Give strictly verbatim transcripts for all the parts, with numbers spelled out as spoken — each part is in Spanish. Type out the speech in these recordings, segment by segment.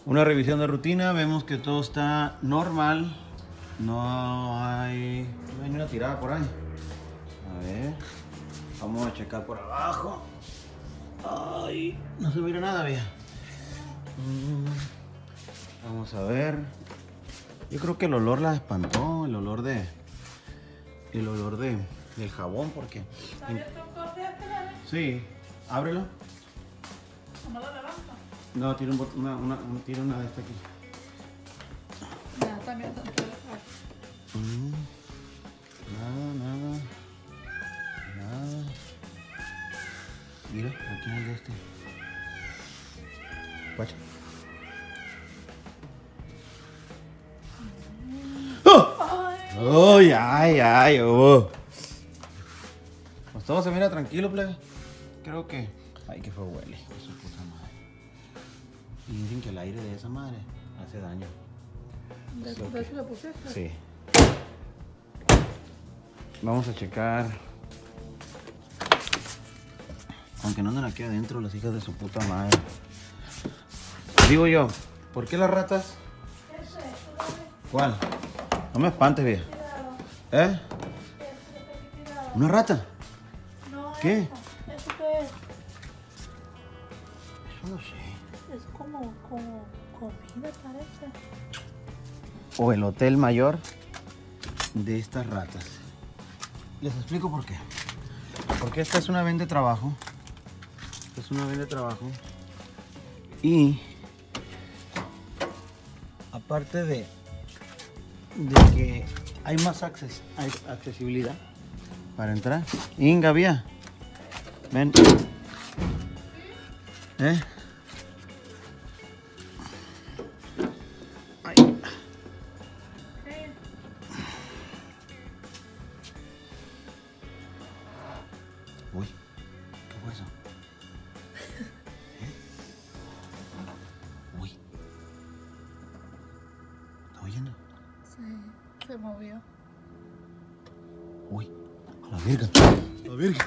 Una revisión de rutina, vemos que todo está normal. No hay, no hay ni una tirada por ahí. A ver, vamos a checar por abajo. Ay, no se mira nada, vieja. Mm, vamos a ver. Yo creo que el olor la espantó, el olor de, el olor de, del jabón, porque. Sí, ábrelo. ¿No lo levanto? No, tira, un bot, una, una, tira una de esta aquí. Ya, también. Mm, nada, nada. Nada. Mira, aquí hay de este. Guacha. ¡Oh! ¡Ay, ay, ay! Oh. Pues todo se mira tranquilo, plebe. Creo que. Ay, que fue huele. Su puta madre. Y dicen que el aire de esa madre hace daño. ¿De So qué que... le pusiste? Sí. Vamos a checar. Aunque no andan aquí adentro las hijas de su puta madre. Digo yo, ¿por qué las ratas? ¿Cuál? No me espantes, vieja. ¿Eh? ¿Una rata? No, ¿Qué? ¿Eso ¿Eso qué es? Eso no sé. Es como, como comida, parece. O el hotel mayor de estas ratas. Les explico por qué. Porque esta es una venta de trabajo. Esta es una venta de trabajo. Y aparte de, de que hay más acces, hay accesibilidad para entrar. Inga, vía. Ven. ¿Eh? Ay. Uy, ¿qué fue eso? ¿Eh? Uy. ¿Está oyendo? Sí, se movió. Uy, a la virga. A la virga.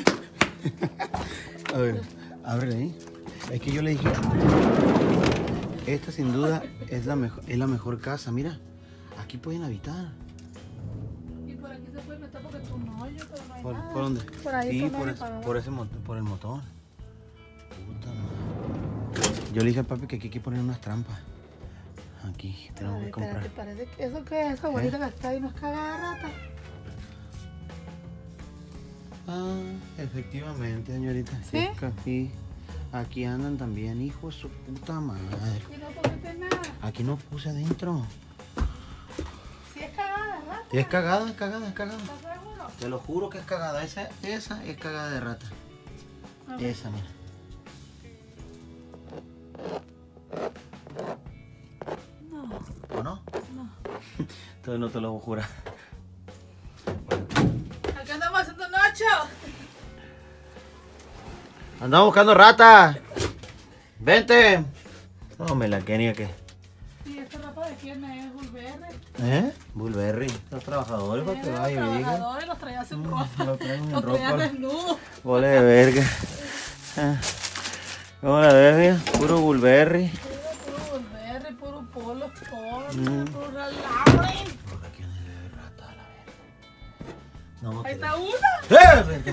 A ver, ábrele ahí. Es que yo le dije, esta sin duda es la mejor, es la mejor casa. Mira, aquí pueden habitar. Y por aquí se puede meter porque tú no, yo pero no hay ¿Por, nada. por dónde? Por ahí Sí, tú no por, le ese, pagas. por, ese motor, por el motor. Puta madre. Yo le dije al papi que aquí hay que poner unas trampas. Aquí tenemos Ay, que comprar. espérate, parece que eso que es esa bolita ¿Eh? que está ahí no es cagada de rata. Ah, efectivamente, señorita. ¿Sí? Aquí, aquí andan también, hijo de su puta madre. Y no pusiste nada. Aquí no puse adentro. Si es cagada de rata. Es cagada, es cagada, es cagada. ¿Estás seguro? Te lo juro que es cagada. Esa, esa es cagada de rata. A ver. Esa, mira. No, ¿O no? no. Entonces no te lo voy a jurar. Acá andamos haciendo Nacho. Andamos buscando rata. Vente. No, me la Kenia que. ¿Y esta rapa de quién es? Bulberry. ¿Eh? Bullberry. Los trabajadores para que Los vaya y diga. trabajadores los traía sin ropa. Lo traen en Los traía ropa. desnudos. Bola de verga. Ah. ¿Cómo la ves, vieja? Puro Bullberry. Puro Bulberry, puro polo, polo, Mm. puro Ralabri. Por aquí no hay rata, la verga. No, Ahí que- está una. ¡Eh, verga!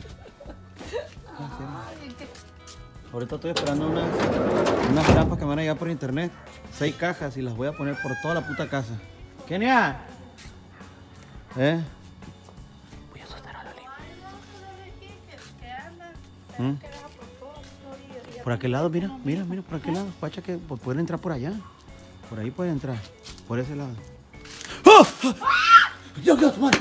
Ay, qué... Ahorita estoy esperando unas, unas trampas que me van a llegar por internet. Seis cajas y las voy a poner por toda la puta casa. ¿Kenia? ¿Eh? Voy a asustar a Loli. ¿Qué andan? ¿Mm? ¿Qué va por todo? No, y- y- Por aquel lado, mira, mira, mira, por aquel lado. Pacha que pues, pueden entrar por allá. Por ahí pueden entrar. Por ese lado. ¡Oh! ¡Dios, Dios, madre!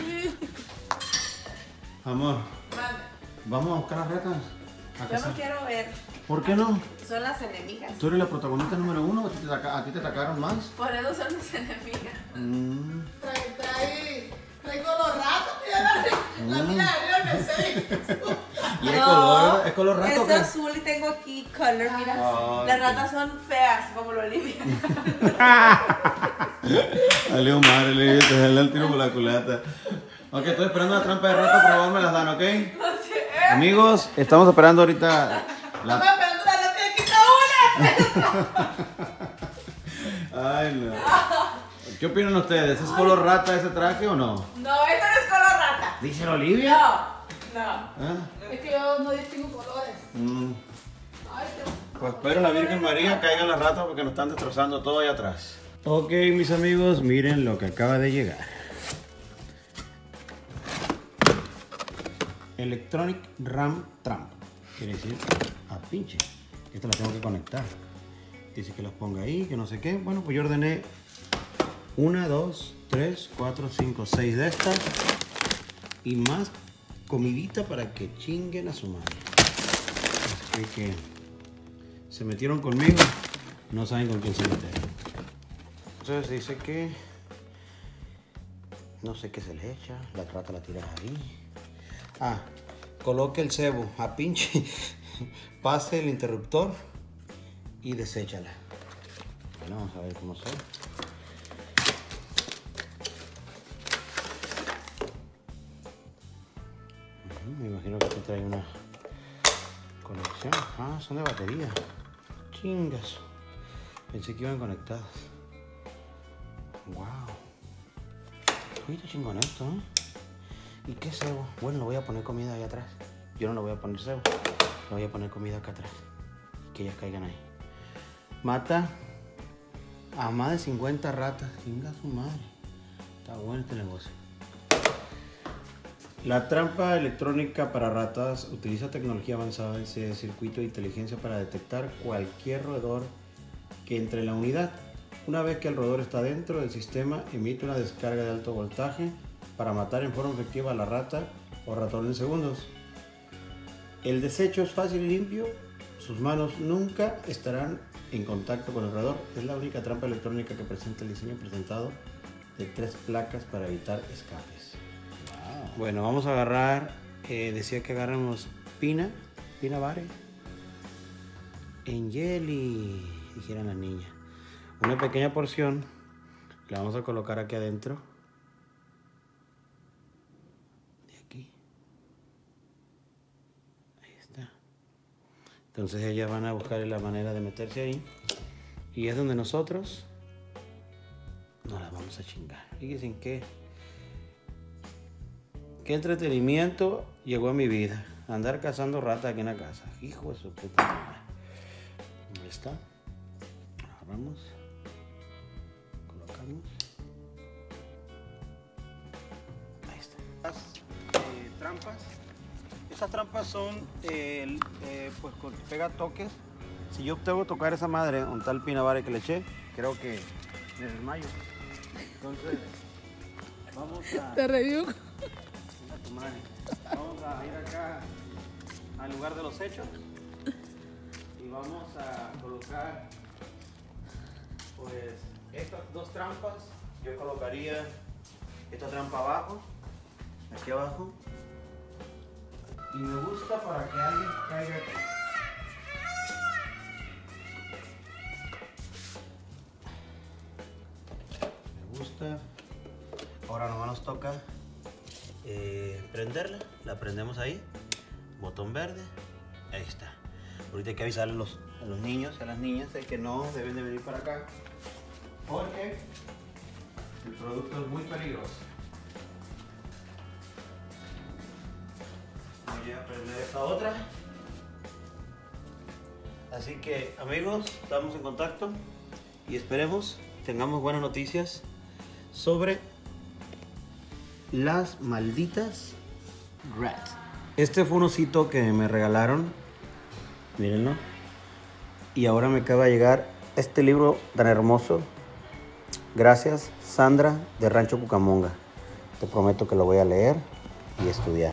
Amor, Vale. vamos a buscar las ratas. A Yo cazar. no quiero ver. ¿Por qué no? Son las enemigas. Tú eres la protagonista número uno. ¿A ti te, ataca- a ti te atacaron más? Por eso son las enemigas. Mm. Trae, trae, traigo los ratos, mira la, la mía de León, seis. ¿Y es color, es color rato Es o qué? azul y tengo aquí color, mira. Ah, Las ok. ratas son feas, como lo Olivia. Salió madre, le dije, te sale el tiro por la culata. Ok, estoy esperando una trampa de rata, por favor me las dan, ¿ok? No sé. Amigos, estamos esperando ahorita la... Estamos esperando la rata y aquí está una. Ay, no. ¿Qué opinan ustedes? ¿Es color rata ese traje o no? No, esto no es color rata. ¿Dice Olivia? No, no. ¿Ah? Es que yo no distingo colores. Mm. Ay, qué... Pues espero la Virgen María caigan las ratas porque nos están destrozando todo allá atrás. Ok, mis amigos, miren lo que acaba de llegar. Electronic RAM Tramp. Quiere decir a pinche. Esta la tengo que conectar. Dice que las ponga ahí, que no sé qué. Bueno, pues yo ordené una, dos, tres, cuatro, cinco, seis de estas. Y más comidita para que chinguen a su madre. Así que se metieron conmigo. No saben con quién se metieron. Entonces dice que no sé qué se le echa. La rata la tiras ahí. Ah, coloque el cebo a pinche. Pase el interruptor y deséchala. Bueno, vamos a ver cómo son. Me imagino que aquí trae una conexión. Ah, son de batería. Chingas. Pensé que iban conectadas. Wow. Uy, está chingón esto, ¿eh? ¿Y qué cebo? Bueno, le voy a poner comida ahí atrás. Yo no le voy a poner cebo. Le voy a poner comida acá atrás. Que ellas caigan ahí. Mata a más de cincuenta ratas. Chinga su madre. Está bueno este negocio. La trampa electrónica para ratas utiliza tecnología avanzada en circuito de inteligencia para detectar cualquier roedor que entre en la unidad. Una vez que el roedor está dentro del sistema, emite una descarga de alto voltaje para matar en forma efectiva a la rata o ratón en segundos. El desecho es fácil y limpio. Sus manos nunca estarán en contacto con el roedor. Es la única trampa electrónica que presenta el diseño presentado de tres placas para evitar escapes. Wow. Bueno, vamos a agarrar, eh, decía que agarramos pina, pina bare, en jelly, dijeran las niñas. Una pequeña porción la vamos a colocar aquí adentro. De aquí. Ahí está. Entonces ellas van a buscar la manera de meterse ahí. Y es donde nosotros nos las vamos a chingar. Fíjense en qué, qué entretenimiento llegó a mi vida. Andar cazando ratas aquí en la casa. Hijo de su puta madre. Ahí está. Agarramos. Colocamos. Ahí está. Las eh, trampas. Esas trampas son, eh, eh, pues con pega toques. Si yo tengo que tocar esa madre, un tal pinabare que le eché, creo que me desmayo. Entonces, vamos a... Te review. Mira tu madre. Vamos a ir acá al lugar de los hechos y vamos a colocar pues estas dos trampas. Yo colocaría esta trampa abajo, aquí abajo, y me gusta para que alguien caiga aquí. Me gusta. Ahora nomás nos toca eh, prenderla. La prendemos ahí. Botón verde. Ahí está. Ahorita hay que avisarle a los, a los niños y a las niñas de que no deben de venir para acá, porque el producto es muy peligroso. Voy a prender esta otra. Así que, amigos, estamos en contacto y esperemos tengamos buenas noticias sobre las malditas rats. Este fue un osito que me regalaron, mírenlo, y ahora me acaba de llegar este libro tan hermoso. Gracias, Sandra de Rancho Cucamonga. Te prometo que lo voy a leer y estudiar.